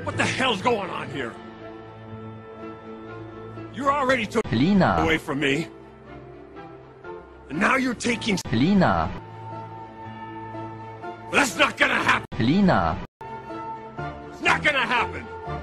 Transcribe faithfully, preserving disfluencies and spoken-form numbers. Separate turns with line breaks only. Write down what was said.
What the hell's going on here? You already took
Lina,
away from me. And now you're taking...
Lina,
That's not gonna happen!
Lina,
It's not gonna happen!